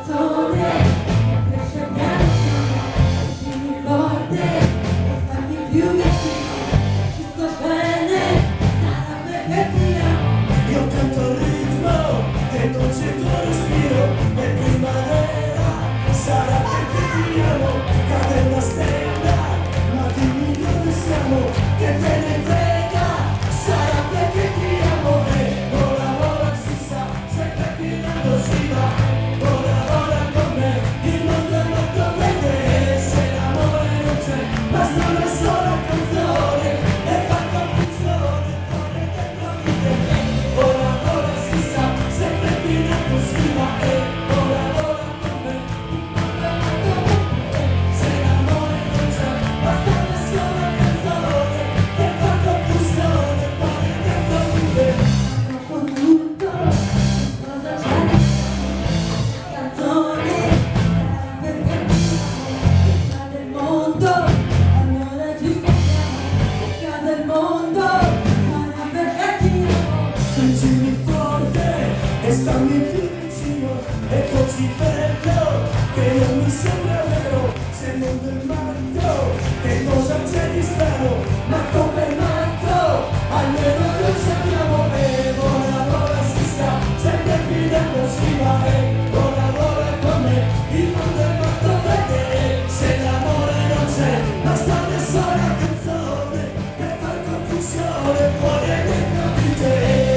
Stammi più vicino, è così bello che non mi sembra vero se non del matto. Che cosa c'è di strano? Ma come matto? Almeno lo sappiamo e ora si sta sempre gridando si va e ora con me il mondo è matto perché se l'amore non c'è basta una sola canzone per far confusione fuori dentro di te.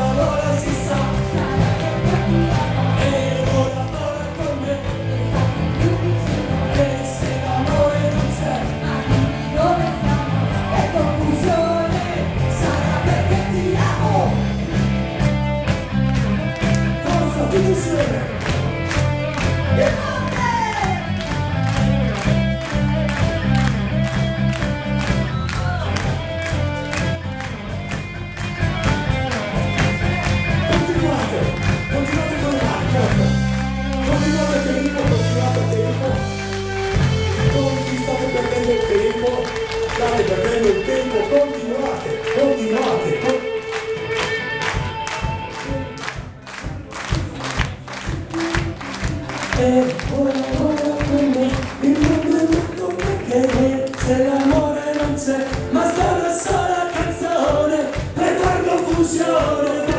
State perdendo il tempo, continuate. E ora con me, il mondo è tutto perché se l'amore non c'è, ma sta una sola canzone per far confusione.